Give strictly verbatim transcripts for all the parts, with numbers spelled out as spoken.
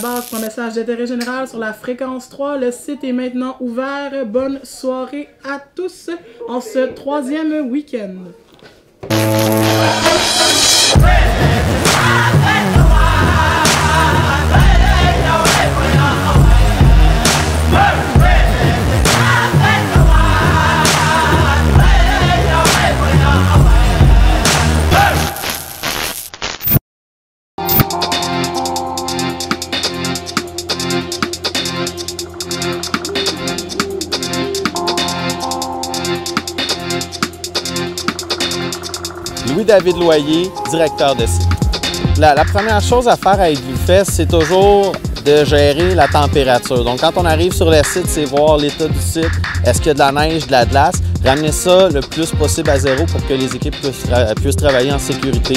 base pour un message d'intérêt général sur la fréquence trois. Le site est maintenant ouvert. Bonne soirée à tous en ce troisième week-end. Louis-David Loyer, directeur de site. La, la première chose à faire avec Glufest, c'est toujours de gérer la température. Donc, quand on arrive sur le site, c'est voir l'état du site. Est-ce qu'il y a de la neige, de la glace? Ramener ça le plus possible à zéro pour que les équipes puissent, tra puissent travailler en sécurité.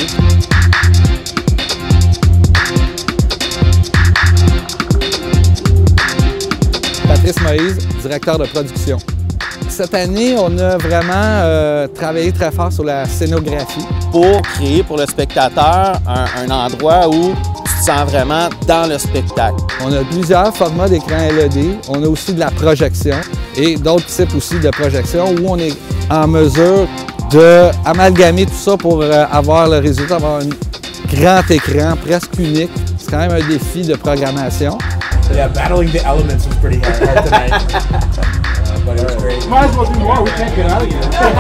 Patrice Moïse, directeur de production. Cette année, on a vraiment euh, travaillé très fort sur la scénographie. Pour créer pour le spectateur un, un endroit où tu te sens vraiment dans le spectacle. On a plusieurs formats d'écran L E D. On a aussi de la projection et d'autres types aussi de projection où on est en mesure d'amalgamer tout ça pour euh, avoir le résultat, avoir un grand écran presque unique. C'est quand même un défi de programmation. Yeah, battling the elements was pretty hard, hard tonight. uh, but it was great. Might as well do more, we can't get out of here.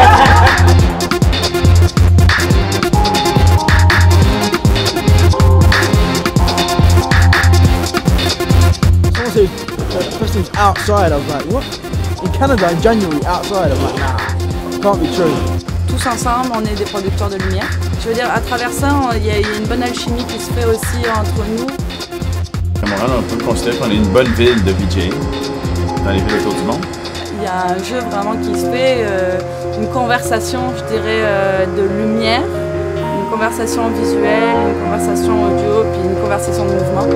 Someone said uh, Preston's outside, I was like, what? In Canada, in January, outside, I was like, nah, can't be true. Tous ensemble, on est des producteurs de lumière. Je veux dire, à travers ça, il y a une bonne alchimie qui se fait aussi entre nous. À Montréal, on peut considérer qu'on est une bonne ville de V J dans les villes autour du monde. Il y a un jeu vraiment qui se fait, euh, une conversation, je dirais, euh, de lumière, une conversation visuelle, une conversation audio, puis une conversation de mouvement.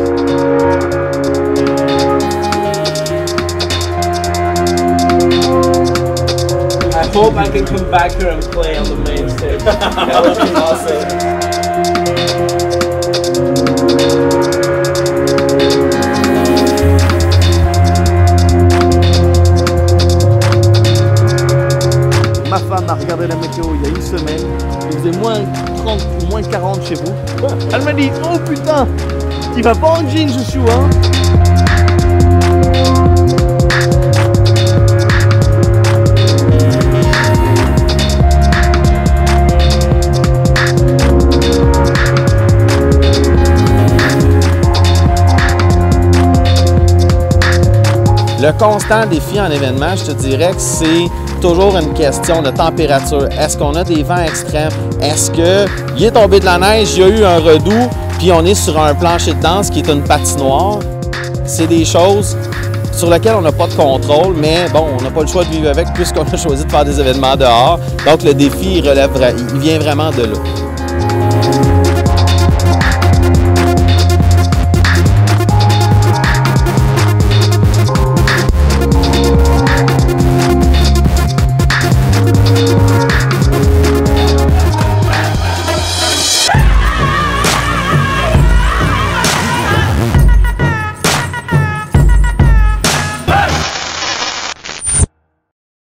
I hope I can come back here and play on the main stage. That would be awesome. Ma femme a regardé la météo il y a une semaine, il faisait moins trente ou moins quarante chez vous. Elle m'a dit, oh putain, tu vas pas en jean Joshua hein? Le constant défi en événement, je te dirais que c'est toujours une question de température. Est-ce qu'on a des vents extrêmes? Est-ce qu'il est tombé de la neige, il y a eu un redoux, puis on est sur un plancher de danse qui est une patinoire? C'est des choses sur lesquelles on n'a pas de contrôle, mais bon, on n'a pas le choix de vivre avec puisqu'on a choisi de faire des événements dehors. Donc le défi, il relève, il vient vraiment de là.